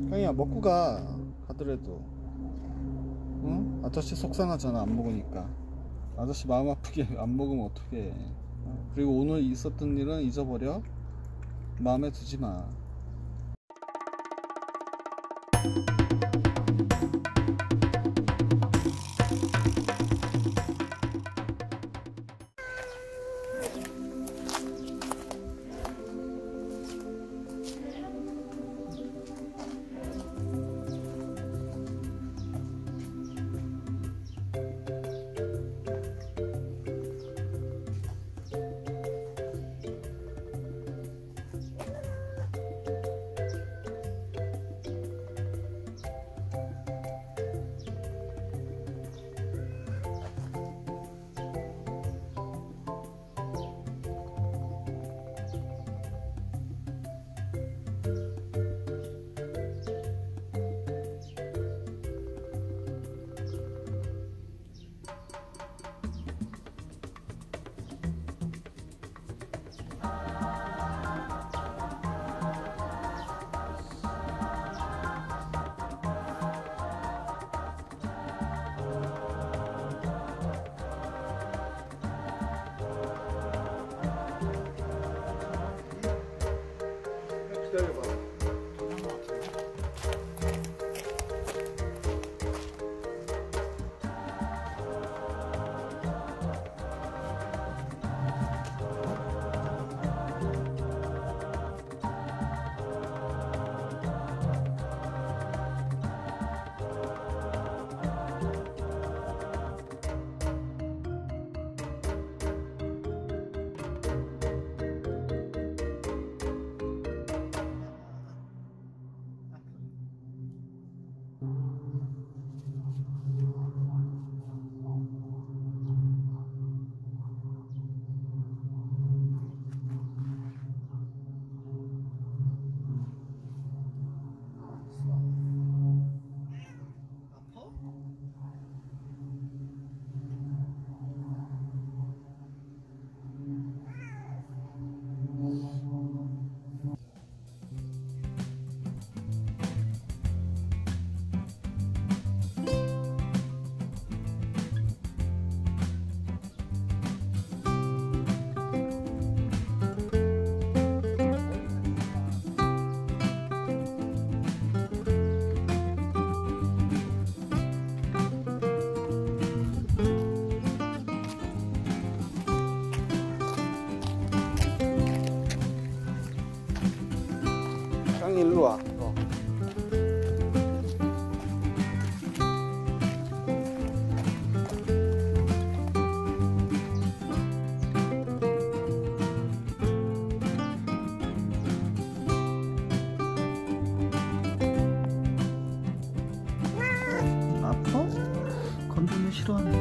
깡이야 먹고 가더라도 응? 아저씨 속상하잖아 안 먹으니까. 아저씨 마음 아프게 안 먹으면 어떡해. 그리고 오늘 있었던 일은 잊어버려. 마음에 두지 마. 기다려봐. 깡이 일로 와. 아파? 건드리면 싫어하네.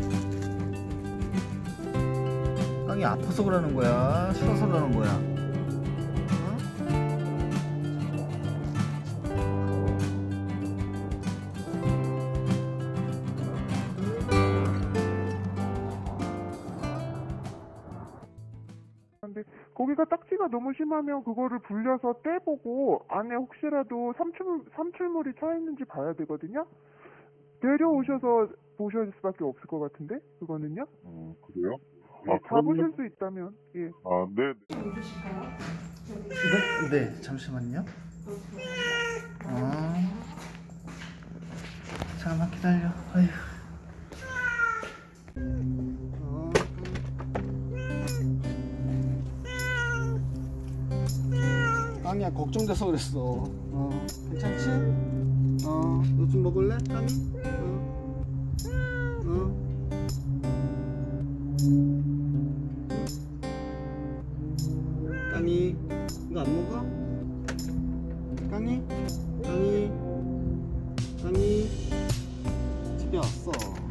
깡이 아파서 그러는 거야? 싫어서 그러는 거야? 거기가 딱지가 너무 심하면 그거를 불려서 떼보고 안에 혹시라도 삼출물이 차 있는지 봐야 되거든요. 내려오셔서 보셔야 될 수밖에 없을 것 같은데 그거는요. 그래요? 네, 잡으실 수 있다면 예. 네. 네, 잠시만요. 잠깐만 기다려. 아휴. 깡이야 걱정돼서 그랬어. 괜찮지? 너 좀 먹을래? 깡이? 깡이 이거 안 먹어? 깡이? 깡이 집에 왔어.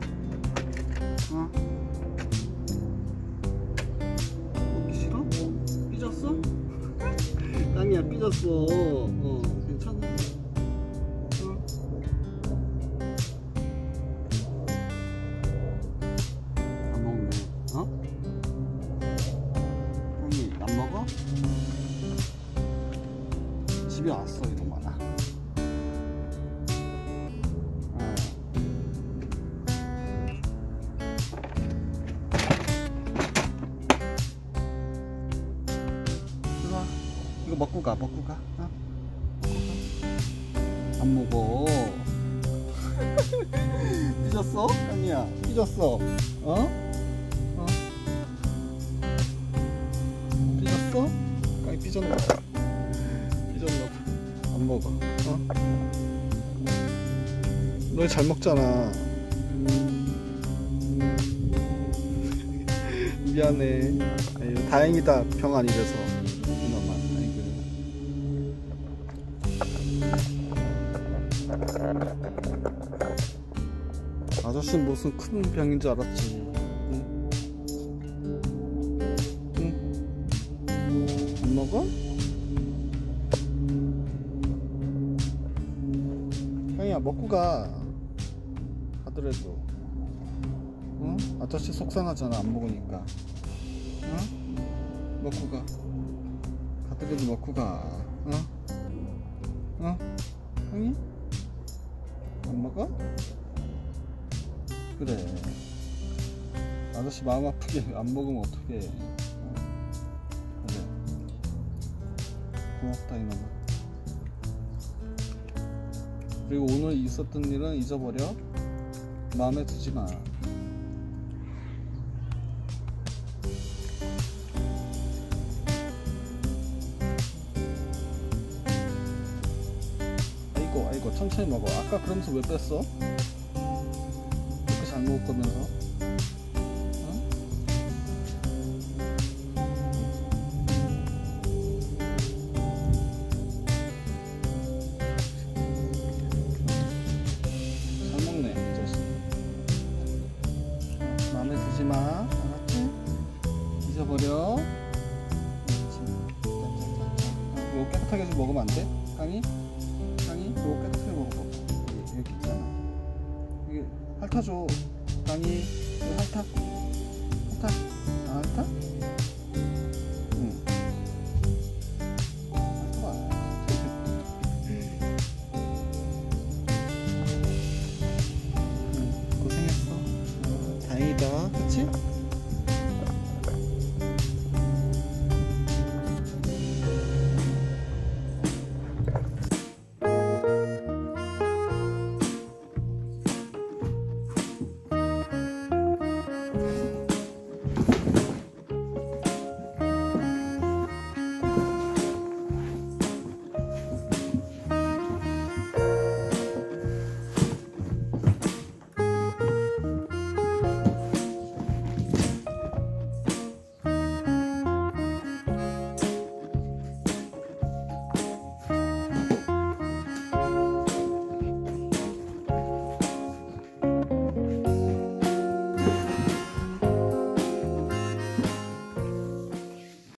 먹기 싫어? 삐졌어? 깡이야 삐졌어. 괜찮아. 안 먹네. 깡이 안 먹어? 집에 왔어 이놈아나. 먹고 가. 어? 안 먹어. 삐졌어? 깡이야 삐졌어. 어? 삐졌어? 깡이 삐졌나봐. 안 먹어. 너 잘 먹잖아. 미안해. 아유, 다행이다. 병 안 입어서. 이놈아. 아이고. 아저씨는 무슨 큰 병인 줄 알았지. 응? 응? 안 먹어? 형이야 먹고 가. 가더라도 응? 아저씨 속상하잖아 안 먹으니까. 응? 먹고 가. 가더라도 먹고 가. 응? 응? 형이? 안 먹어? 그래. 아저씨 마음 아프게 안 먹으면 어떡해. 그래. 고맙다 이놈아. 그리고 오늘 있었던 일은 잊어버려. 마음에 두지 마. 아이고 천천히 먹어. 아까 그러면서 왜 뺐어? 이렇게 잘 먹을 거면서. 응? 잘 먹네 이 자식. 마음에 두지 마. 알았지? 잊어버려. 이거 깨끗하게 좀 먹으면 안 돼? 깡이? 이거 깨끗하게 먹어. 여기 있잖아. 이게 핥아줘. 깡이 이거 핥아. 아 핥아?